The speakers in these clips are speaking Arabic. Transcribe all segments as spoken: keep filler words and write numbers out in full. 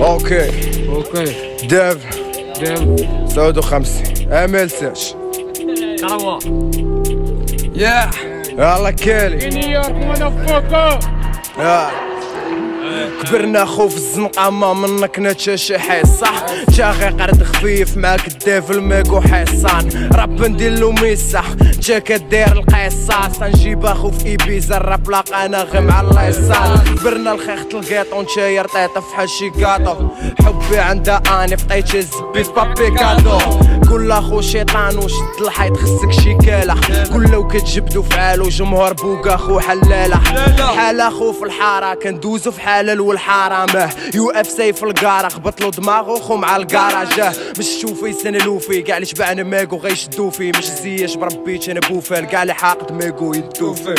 اوكي اوكي ديف ديف سعود وخمسين امل سيرش كروا يا يلا كالي نيويورك مدفوكو يا كبرنا خوف الزنقة ما منك نتشاشي حيس صح جا غير قرد خفيف معاك الديفل ميكو حيصان راب نديرلو ميسح جا كدير القيصاص نجيب اخو في ايبيزا الراب لاقا انا غير مع الليصال كبرنا الخيخت القيطو نشاير طيطة في حشي كاطو حبي عندها اني فطيتي الزبيت بابي كادو قول اخو شيطان وشد الحيط خصك شي كاله قول لو كتجبدو فعالو جمهور بوكا خو حلاله حال اخو في الحاره كندوزو في حلال والحرامه يو اف سي في الكاره خبطلو دماغو خو مع الكراجه مش شوفي سنه لوفي كاع اللي شبعنا ماكو غيشدو فيه مش زياش بربيت انا بوفال كاع اللي حاقد ماكو يدو فيه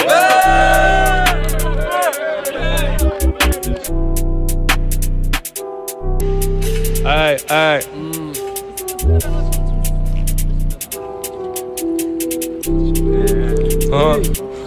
اي اي ها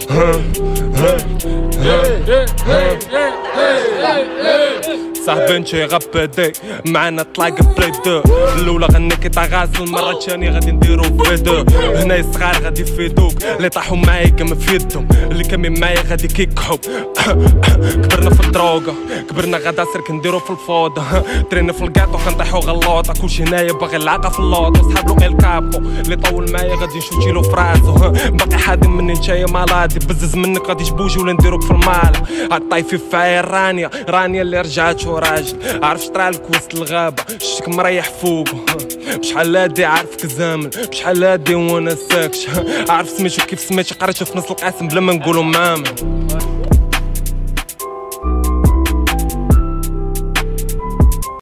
صاحبي نشي غبدي معانا طلاق بلي دو الاولى غنيكي طا غاسل المره الثانيه غادي نديرو فيدو هنا الصغار غادي يفيدوك اللي طاحوا معايا كما في يدهم اللي كامين معايا غادي كيكحو كبرنا في الدروغه كبرنا غدا سير كنديرو في الفوضى ترينا في الكاطو كنطيحو غلوطه كلشي هنايا باغي العاقه في اللوطو صحاب لو الكابو اللي طول معايا غادي نشوتيلو في راسو باقي حادم مني نتايا مالادي بزز منك غادي تبوجي ولا نديروك في الماله عالطايفي فاير رانيا رانيا اللي رجعت راجل عارف شطرالك وسط الغابه شك مريح فوق بشحال هادي عارفك زامل بشحال هادي وانا ساكت عارف سميتو كيف سميتي قريتو في نص القاسم بلا ما نقولو مامل